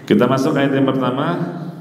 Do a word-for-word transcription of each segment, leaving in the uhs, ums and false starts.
Kita masuk ayat yang pertama.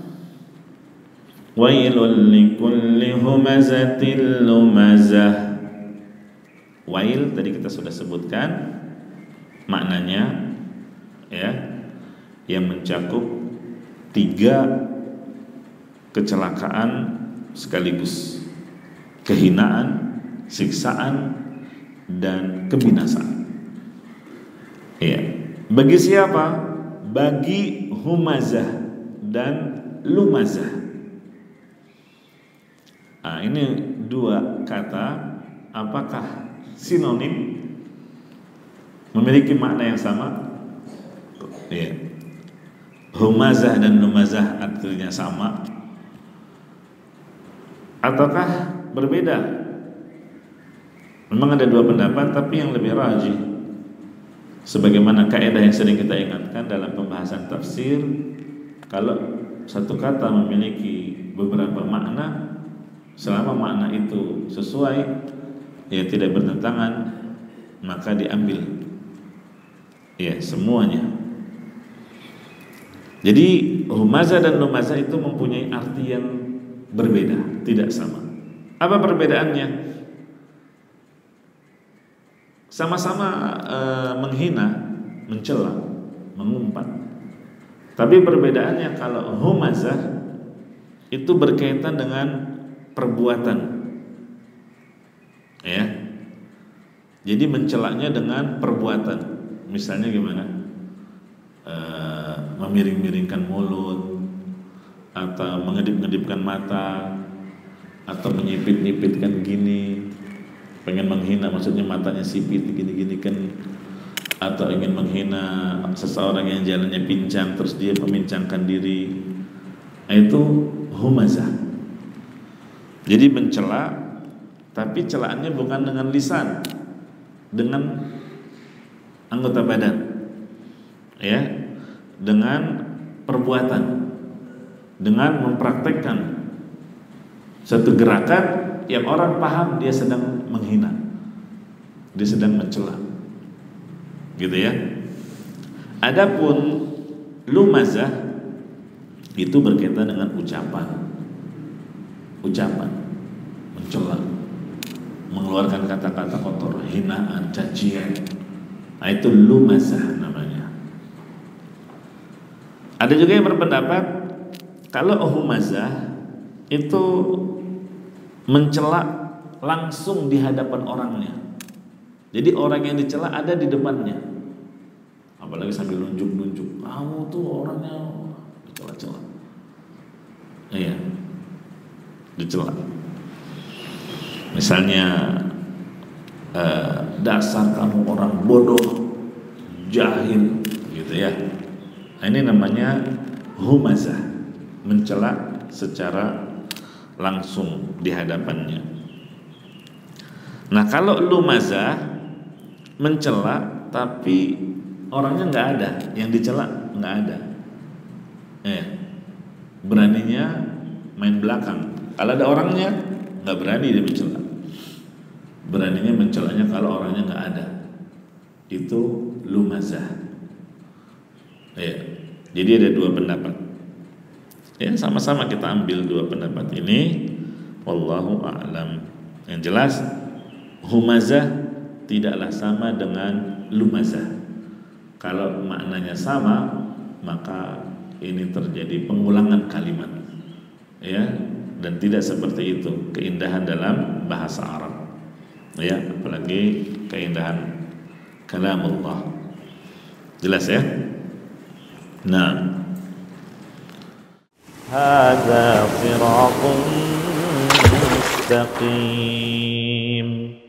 Wailul likulli humazatil lumazah. Wail tadi kita sudah sebutkan maknanya, ya, yang mencakup tiga kecelakaan sekaligus: kehinaan, siksaan, dan kebinasaan. Ya, bagi siapa? Bagi humazah dan lumazah. Nah, ini dua kata, apakah sinonim, memiliki makna yang sama? Ya. Humazah dan lumazah artinya sama ataukah berbeda? Memang ada dua pendapat, tapi yang lebih rajih, sebagaimana kaidah yang sering kita ingatkan dalam pembahasan tafsir, kalau satu kata memiliki beberapa makna, selama makna itu sesuai, ya tidak bertentangan, maka diambil, ya, semuanya. Jadi humazah dan lumazah itu mempunyai arti yang berbeda, tidak sama. Apa perbedaannya? Sama-sama e, menghina, mencela, mengumpat. Tapi perbedaannya, kalau humazah itu berkaitan dengan perbuatan, ya. Jadi mencelaknya dengan perbuatan. Misalnya gimana? E, memiring-miringkan mulut, atau mengedip-ngedipkan mata, atau menyipit-nyipitkan gini, pengen menghina, maksudnya matanya sipit gini-gini kan, atau ingin menghina seseorang yang jalannya pincang terus dia memincangkan diri, itu humazah. Jadi mencela, tapi celaannya bukan dengan lisan, dengan anggota badan, ya, dengan perbuatan, dengan mempraktekkan satu gerakan yang orang paham dia sedang menghina, dia sedang mencela, gitu ya. Adapun lumazah itu berkaitan dengan ucapan, ucapan mencela, mengeluarkan kata-kata kotor, hinaan, cacian. Nah, itu lumazah namanya. Ada juga yang berpendapat kalau humazah itu mencela langsung di hadapan orangnya. Jadi orang yang dicela ada di depannya. Apalagi sambil nunjuk-nunjuk, kamu tuh orangnya, dicela-cela. Iya, dicela. Misalnya, eh, dasar kamu orang bodoh, jahil, gitu ya. Nah, ini namanya humazah, mencela secara langsung di hadapannya. Nah, kalau lumazah mencela tapi orangnya nggak ada, yang dicela nggak ada, eh, beraninya main belakang. Kalau ada orangnya nggak berani dia mencela, beraninya mencelanya kalau orangnya nggak ada, itu lumazah. Ya, jadi ada dua pendapat. Ya, sama-sama kita ambil dua pendapat ini. Wallahu a'lam. Yang jelas, humazah tidaklah sama dengan lumazah. Kalau maknanya sama, maka ini terjadi pengulangan kalimat, ya, dan tidak seperti itu keindahan dalam bahasa Arab, ya, apalagi keindahan kalamullah. Jelas ya? Nah, hadza siratun mustaqim.